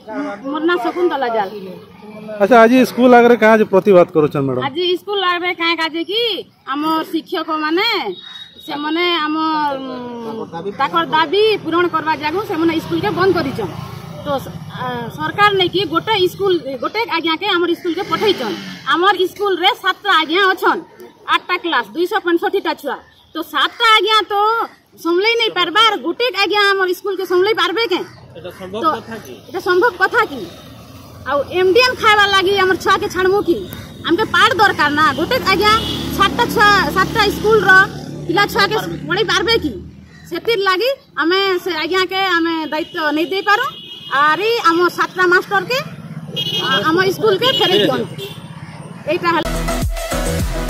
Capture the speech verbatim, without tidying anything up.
मोर नाम शकुंतला जाल। अच्छा आज स्कूल आगे कहाँ प्रतिवाद करुछन मैडम? आज स्कूल आगे कहाँ काजे कि आम शिक्षक माने से माने आम ताकर दाबी पूरण करवा जागु से माने स्कूल के बंद करिछन। तो सरकार ने कि गोटे स्कूल गोटे आज्ञा के हमर स्कूल के पठैछन। हमर स्कूल रे सात आज्ञा अछन, आठटा क्लास दुई सौ पैंसठ टा छुआ। तो सातटा आज्ञा तो संभले नहीं पारबार, गोटे आज्ञा हमर स्कूल के संभले पारबे के? एटा संभव तो कथा की एटा संभव कथा की आ एमडीएम खाइबा लागि हमर छुआ के छाड़मु की हमके पाठ दरकार ना? गोटे आज्ञा सातटा छुआ सातटा स्कूल रो पिला छुआ के पढ़ी पारबे की? सेतिर लागि हमें से आज्ञा के हमें दायित्व नहीं दे पारो आरी हम सातटा मास्टर के हम स्कूल के फेरे दियन। एटा